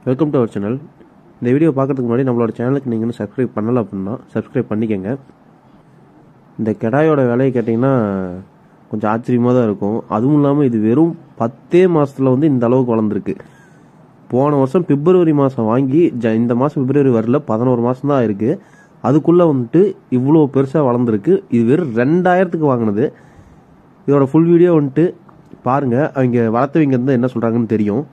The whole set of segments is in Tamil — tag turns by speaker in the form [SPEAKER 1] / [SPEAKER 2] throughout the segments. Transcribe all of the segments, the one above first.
[SPEAKER 1] Welcome to our channel. இந்த வீடியோ பார்க்கறதுக்கு முன்னாடி நம்மளோட சேனலுக்கு நீங்கள் இன்னும் சப்ஸ்கிரைப் பண்ணல அப்படின்னா சப்ஸ்கிரைப் பண்ணிக்கங்க. இந்த கெடாயோட விலையை கேட்டிங்கன்னா கொஞ்சம் ஆச்சரியமாக தான் இருக்கும். அதுவும் இல்லாமல் இது வெறும் 10 மாதத்தில் வந்து இந்த அளவுக்கு வளர்ந்துருக்கு. போன வருஷம் பிப்ரவரி மாதம் வாங்கி இந்த மாதம் பிப்ரவரி வரல, 11 மாதம் தான் இருக்குது. அதுக்குள்ளே வந்துட்டு இவ்வளோ பெருசாக வளர்ந்துருக்கு. இது வெறும் 2000க்கு வாங்கினது. இதோட ஃபுல் வீடியோ வந்துட்டு பாருங்கள். அவங்க வளர்த்தவங்க வந்து என்ன சொல்கிறாங்கன்னு தெரியும்.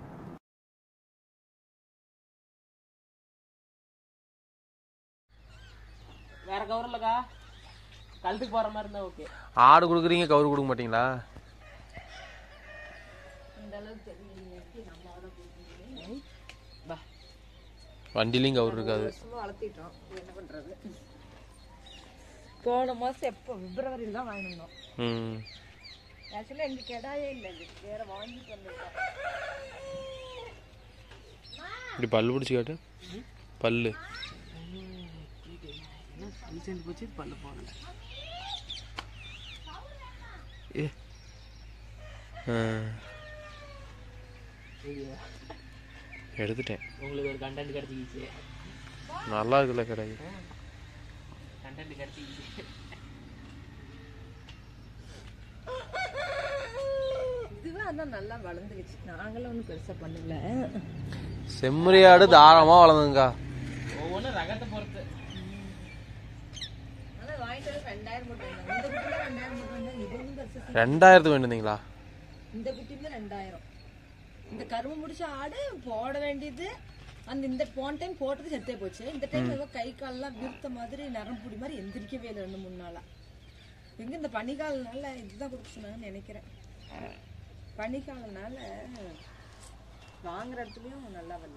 [SPEAKER 2] வேற கவர் இல்லக்கா, கழுத்துக்கு போற மாதிரி இருந்தா ஓகே.
[SPEAKER 3] ஆடு கொடுக்குறீங்க, கவர் கொடுக்க மாட்டீங்களா? வண்டிலையும் கவர் இருக்காது.
[SPEAKER 4] வளர்த்திட்டோம், என்ன பண்றது? போன மாசம் எப்போ பிப்ரவரியில் தான் வாங்கினோம். ஆக்சுவலாக எங்க கெடாயே இல்லை, வேற வாங்கிட்டு வந்துட்டோம்.
[SPEAKER 3] இப்படி பல்லு பிடிச்சி காட்டு. பல்லு
[SPEAKER 2] போச்சு, பல்லு போடல.
[SPEAKER 3] எடுத்துட்டேன்.
[SPEAKER 2] உங்களுக்கு ஒரு கண்டென்ட் கிடைச்சிக்கிச்சு.
[SPEAKER 3] நல்லா இருக்குல்ல கடை?
[SPEAKER 2] கண்டென்ட் கிடைச்சிக்கிச்சு.
[SPEAKER 4] இதுவே அதான் நல்லா வளர்ந்துருச்சு. நாங்களும் ஒன்றும் பெருசாக பண்ணல.
[SPEAKER 3] செம்மறி ஆடு தாராளமாக வளர்ந்துங்கக்கா.
[SPEAKER 2] ஒவ்வொன்றும் ரகத்தை பொறுத்து.
[SPEAKER 4] ஆனால் வாங்கிட்டு 2000 போட்டு வந்தாங்க. இந்த குட்டியில் 2000 போட்டு வந்தாங்க. இது ஒன்றும் பெருசு.
[SPEAKER 3] 2000க்கு வேண்டுங்களா?
[SPEAKER 4] இந்த குட்டியில் 2000. இந்த கரும்பு முடிச்ச ஆடு போட வேண்டியது இந்த போன டைம் போட்டது செத்தே போச்சு. இந்த டைம் ஏதோ கை கால்லாம் விருத்த மாதிரி நரம்புடி மாதிரி எந்திரிக்கவே இல்லை 2-3 நாளா. எங்க இந்த பனிக்காலனால இதுதான் கொடுக்க சொன்னாங்கன்னு நினைக்கிறேன். பனிக்காலனால வாங்குற இடத்துலயும் நல்லா வரல.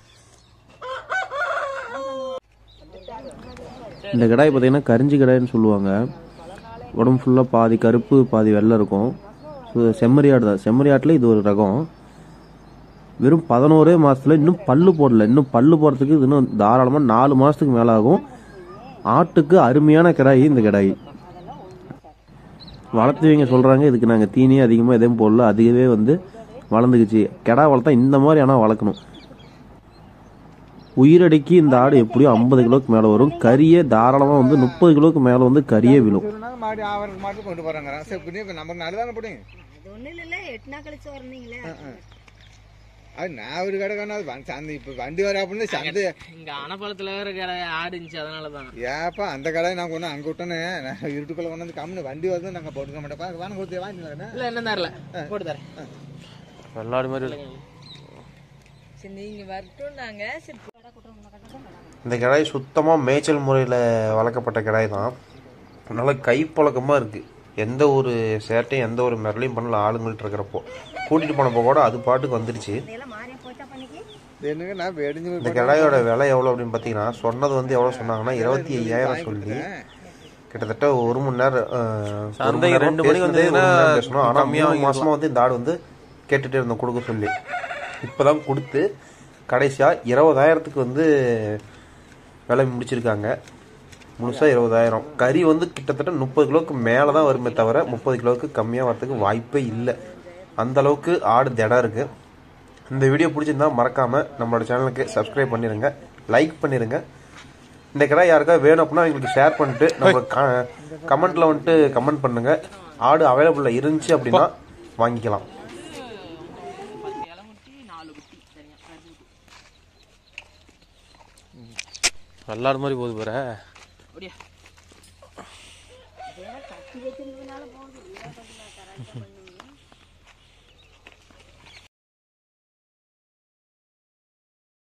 [SPEAKER 1] இந்த கடாய் பார்த்தீங்கன்னா கரிஞ்சி கடாய்னு சொல்லுவாங்க. உடம்பு ஃபுல்லாக பாதி கருப்பு பாதி வெள்ளை இருக்கும். செம்மறி ஆடு தான். செம்மறி ஆட்டில் இது ஒரு ரகம். வெறும் 11 மாதத்தில் இன்னும் பல்லு போடல. இன்னும் பல்லு போடுறதுக்கு இது இன்னும் தாராளமாக 4 மாதத்துக்கு மேலே ஆகும். ஆட்டுக்கு அருமையான கடாய் இந்த கடாய். வளர்த்துவீங்க சொல்கிறாங்க, இதுக்கு நாங்கள் தீனியே அதிகமாக எதையும் போடல, அதுவே வந்து வளர்ந்துக்குச்சு. கெடா வளர்த்தா இந்த மாதிரி ஆனால் வளர்க்கணும். உயிரடிக்கு இந்த ஆடு எப்படியும் 50 கிலோக்கு மேலே வரும். கறியே தாராளமாக வந்து 30 கிலோக்கு மேலே வந்து கறியே விழும்.
[SPEAKER 5] கொண்டு போறாங்க. நமக்கு நல்லதானே போடுங்க.
[SPEAKER 4] அது ஒன்றும் இல்லை, 8 நாள் கழிச்சு வரணுங்களே.
[SPEAKER 5] அது நான் ஒரு கடை சந்தை இப்ப வண்டி வர அப்படின்னு சந்தை
[SPEAKER 2] இங்க அனப்பாலத்துல வேற கடை ஆடு இருந்துச்சு, அதனாலதான்.
[SPEAKER 5] ஏப்பா அந்த கடை நான் கொண்டு அங்க விட்டோன்னு இருட்டுக்குள்ள கொண்டு வந்து கம்மி வண்டி வருது நாங்க போட்டுக்க மாட்டோம். வாங்க கொடுத்து வாங்கிக்கலாம்.
[SPEAKER 2] இல்ல என்ன தரல, போட்டு தரேன்.
[SPEAKER 3] வெள்ளாடு மாதிரி
[SPEAKER 4] சரி நீங்க வரட்டும். நாங்க
[SPEAKER 1] இந்த கிடாய் சுத்தமாக மேய்ச்சல் முறையில் வளர்க்கப்பட்ட கிடாய் தான். நல்லா கைப்பழக்கமாக இருக்குது. எந்த ஒரு சேட்டையும் எந்த ஒரு மிரளையும் பண்ணல. ஆளுங்கள்ட்ட இருக்கிறப்போ கூட்டிகிட்டு போனப்போ கூட அது பாட்டுக்கு வந்துருச்சு. இந்த கிடாயோட விலை எவ்வளோ அப்படின்னு பார்த்தீங்கன்னா, சொன்னது வந்து எவ்வளோ சொன்னாங்கன்னா 25,000 சொல்லி கிட்டத்தட்ட 1 மணி நேரம் 2 மணிக்கு வந்து பேசணும். ஆனால் 3 மாதமாக வந்து இந்த ஆடு வந்து கேட்டுகிட்டே இருந்தோம் கொடுக்க சொல்லி. இப்போ தான் கொடுத்து கடைசியாக 20,000க்கு வந்து விலை முடிச்சிருக்காங்க. முழுசாக 20,000. கறி வந்து கிட்டத்தட்ட 30 கிலோவுக்கு மேலே தான் வருமே தவிர 30 கிலோவுக்கு கம்மியாக வரதுக்கு வாய்ப்பே இல்லை. அந்தளவுக்கு ஆடு திடம் இருக்குது. இந்த வீடியோ பிடிச்சிருந்தா மறக்காமல் நம்மளோட சேனலுக்கு சப்ஸ்கிரைப் பண்ணிடுங்க, லைக் பண்ணிடுங்க. இந்த கடை யாருக்காவது வேணும் அப்படின்னா எங்களுக்கு ஷேர் பண்ணிட்டு நம்ம கமெண்ட்டில் வந்துட்டு கமெண்ட் பண்ணுங்கள். ஆடு அவைலபிளில் இருந்துச்சு அப்படின்னா வாங்கிக்கலாம்.
[SPEAKER 3] வெள்ளாடு மாதிரி போகுது பாரு.
[SPEAKER 4] அப்படியே